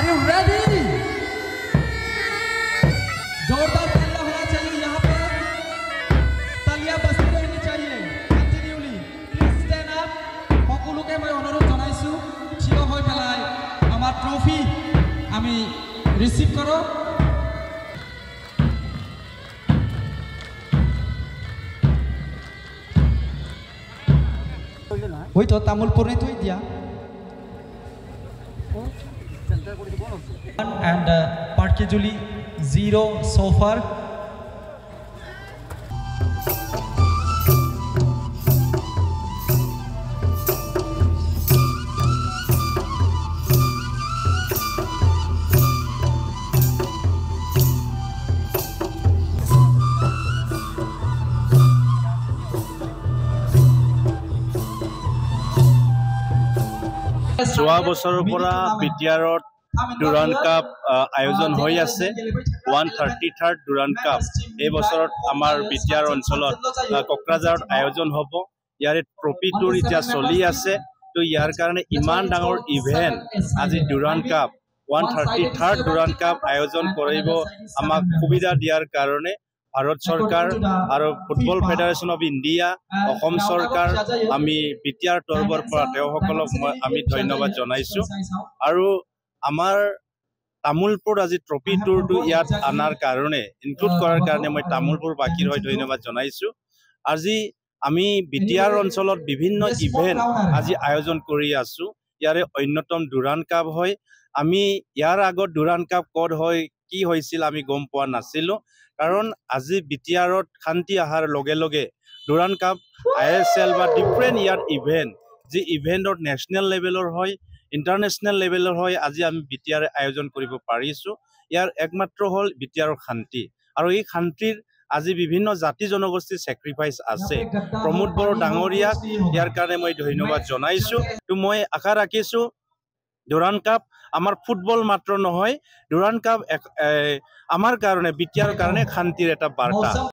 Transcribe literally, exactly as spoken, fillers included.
you ready? जोरदार तालियां होना चाहिए यहाँ पे तालियां बजती रहनी चाहिए कंटिन्यूली प्लीज स्टैंड अप সকলোকে মই অনুৰোধ জনাইছো থিয় হৈ পেলাই আমাৰ ট্ৰফি আমি ৰিসিভ কৰো ওই তো তামুলপুর নে তুই দিয়া and uh, Parkejuli zero so far. যোৱা বছৰৰ পৰা বিটিআৰত ডুৰান্ড কাপ আয়োজন হৈ আছে one thirty third Durand cup এই বছৰত আমাৰ বিটিআৰ অঞ্চলত কোকৰাঝাৰত আয়োজন হ'ব ইয়াৰে ট্ৰফি টুৰ এতিয়া চলি আছে তো ইয়াৰ কাৰণে ইমান ডাঙৰ ইভেন্ট আজি Durand cup one thirty third Durand cup আয়োজন কৰিব আমাক সুবিধা দিয়াৰ কাৰণে ভাৰত চৰকাৰ আৰু football federation of India Asom চৰকাৰ আমি বিটিআৰ তৰফৰ পৰা তেওঁসকলক আমি ধন্যবাদ জনাইছো আৰু আমাৰ তামুলপুৰ আজি ট্ৰফি টুৰটো ইয়াত আনাৰ কাৰণে ইনক্লুড কৰাৰ কাৰণে মই তামুলপুৰবাসীৰ হৈ ধন্যবাদ জনাইছো আজি আমি বিটিআৰ অঞ্চলত বিভিন্ন ইভেন্ট আজি আয়োজন কৰি আছো ইয়াৰে অন্যতম ডুৰান্ড কাপ হয় আমি ইয়াৰ আগত ডুৰান্ড কাপ ক'ত হয় কি হৈছিল আমি গম পোৱা নাছিলো কাৰণ আজি বিটিআৰত শান্তি আহাৰ লগে লগে ডুৰান্ড কাপ আইএছএল বা ডিফাৰেণ্ট ইয়াৰ ইভেন্ট যি ইভেন্টৰ নেশ্যনেল লেভেলৰ হয় ইণ্টাৰনেশ্যনেল লেভেলৰ হয় আজি আমি বিটিআৰ আয়োজন কৰিব পাৰিছো ইয়াৰ একমাত্ৰ হ'ল বিটিআৰৰ শান্তি আৰু এই শান্তিৰ আজি বিভিন্ন জাতি জনগোষ্ঠীৰ স্যাক্ৰিফাইস আছে প্ৰমোদ বড়ো ডাঙৰীয়া ইয়াৰ কাৰণে মই ধন্যবাদ জনাইছো তো মই আশা ৰাখিছো ডুৰান্ড কাপ আমাৰ ফুটবল মাত্ৰ নহয় ডুৰান্ড কাপ আমাৰ কাৰণে বিটিআৰৰ কাৰণে শান্তিৰ এটা বাৰ্তা